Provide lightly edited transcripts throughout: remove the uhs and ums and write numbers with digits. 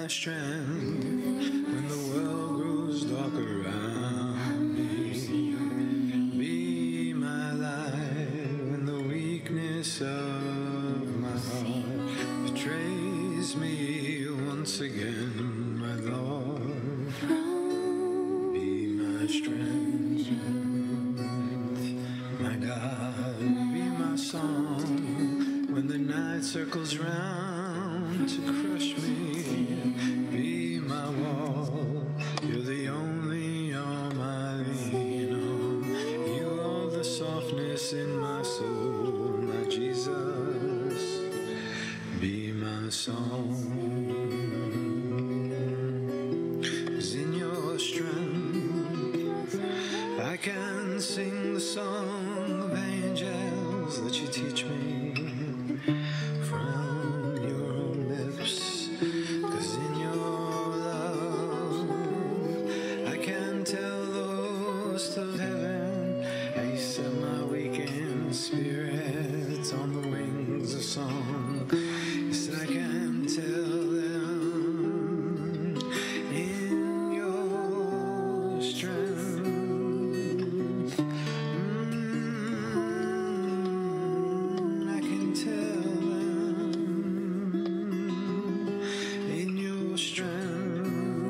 my strength when the world grows dark around me. Be my light when the weakness of my heart betrays me once again, my Lord. Be my strength, my God. Be my song when the night circles round to crush me. Be my wall, you're the only arm I lean on. You are the softness in my soul, my Jesus. Be my song, 'cause in your strength I can sing the song of angels that you teach me from your own lips. 'Cause in your love I can tell the host of heaven how you set my weakened spirit on the wings of song. Yes, I can tell them in your strength. I can tell them in your strength.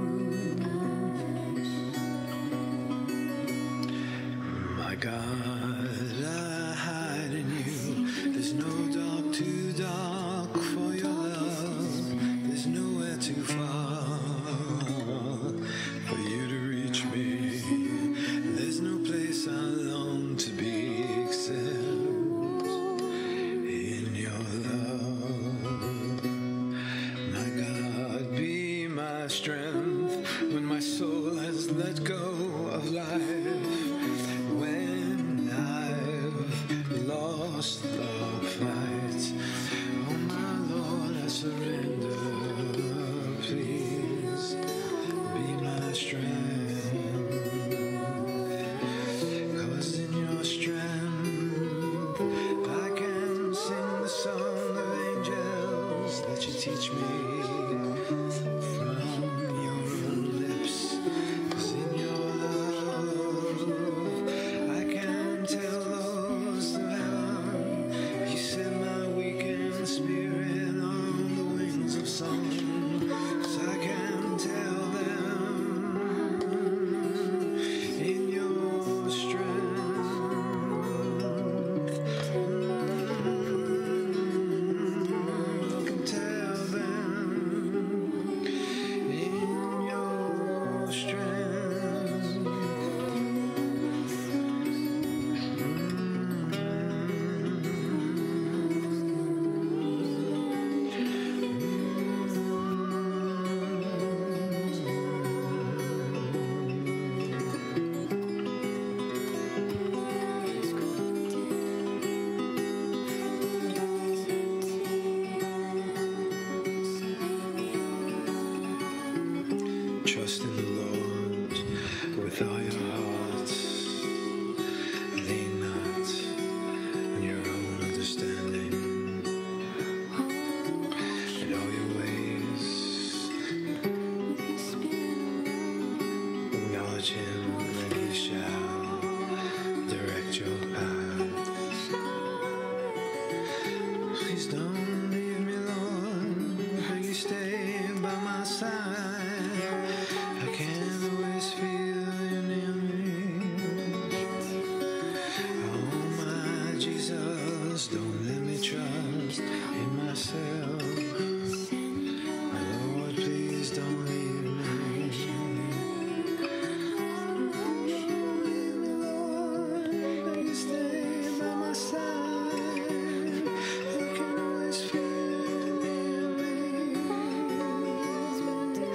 My God, I hide in you. There's no dark too dark for your love. There's nowhere too far for you to reach me. There's no place I long to be except in your love. My God, be my strength when my soul has let go of life. When I've lost the fight, oh my Lord, I surrender. Please be my strength, 'cause in your strength I can sing the song of angels that you teach me from your own lips. 'Cause in your love I can tell those of heaven you set my weakened spirit on the wings of song. 'Cause I can tell them in your strength. I can tell them in your strength. Trust in the Lord with all your heart. Lean not on your own understanding. In all your ways acknowledge Him, and He shall direct your path. Please don't leave me, Lord. Will you stay by my side? I can always feel you near me. Oh my Jesus, don't let me trust in myself. My Lord, please don't leave me. Will you stay by my side? I can always feel you near me.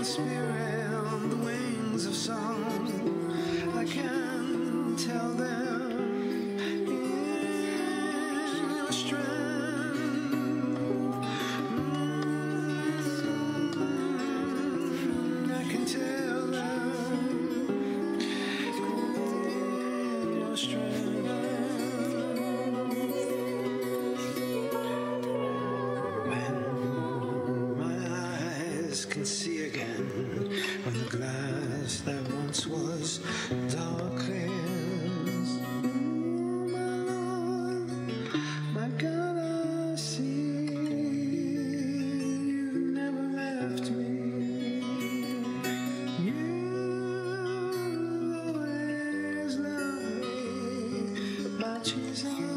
spirit on the wings of song. I can tell them in your strength. I can tell them in your strength. Can see again when the glass that once was dark clears. My Lord, my God, I see you've never left me. You always love me, my Jesus.